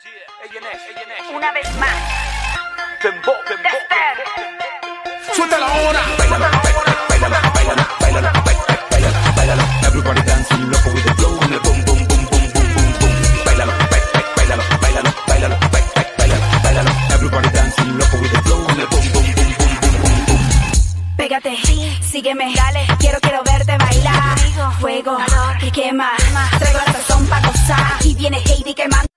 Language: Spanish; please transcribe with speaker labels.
Speaker 1: Una vez más.
Speaker 2: Suéltala ahora. Bailalo. Everybody dancing loco with the flow. And the boom, boom, boom, boom, boom, boom, boom. Bailalo. Everybody dancing loco with the flow. And the boom, boom, boom, boom, boom, boom, boom.
Speaker 1: Pégate, sígueme, dale, quiero verte bailar. Fuego, que quema, traigo la sazón pa' gozar. Y viene Heidi quemando.